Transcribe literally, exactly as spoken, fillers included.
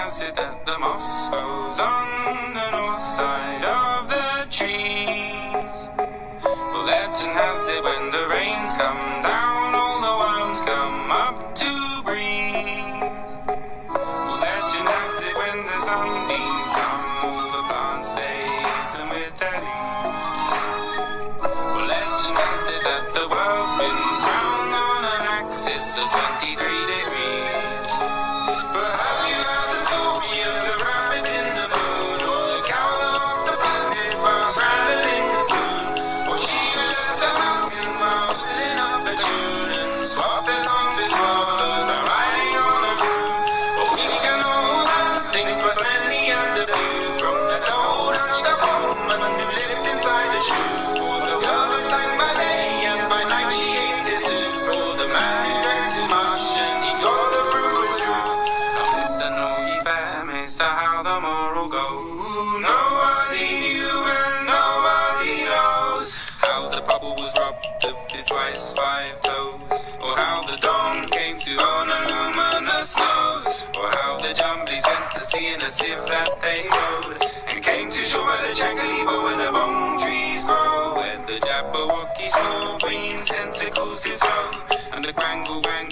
has it that the moss grows on the north side of the trees. Well, legend has it when the rains come down, all the worms come up to breathe. Well, legend has it when the sunbeams come, all the plants they them with their leaves. Well, legend has it that the world spins round on an axis of twenty-three degrees. But have you heard the story of the rabbit in the moon, or the cow that walked the planet while straddling the spoon, or she who left the mountains while sitting up a tune and swapped their songs with swallows and riding on a broom? Well, we can all learn things, but many and a few, from that old hunched-up woman who lived inside a shoe, or the girl who sang by day and by night she ate his soup, or the man who drank too much and he got the brewer's truth. Now listen, all ye families, to how the moral goes. Nobody knew and nobody knows how the bubble was robbed of his twice five toes, or how the dawn came to on a luminous nose, or how the jumblies went to sea in a sieve that they rode, and came to shore by the Changalibo where the bong trees grow, where the Jabberwocky small green tentacles do flow, and the Grangle Wang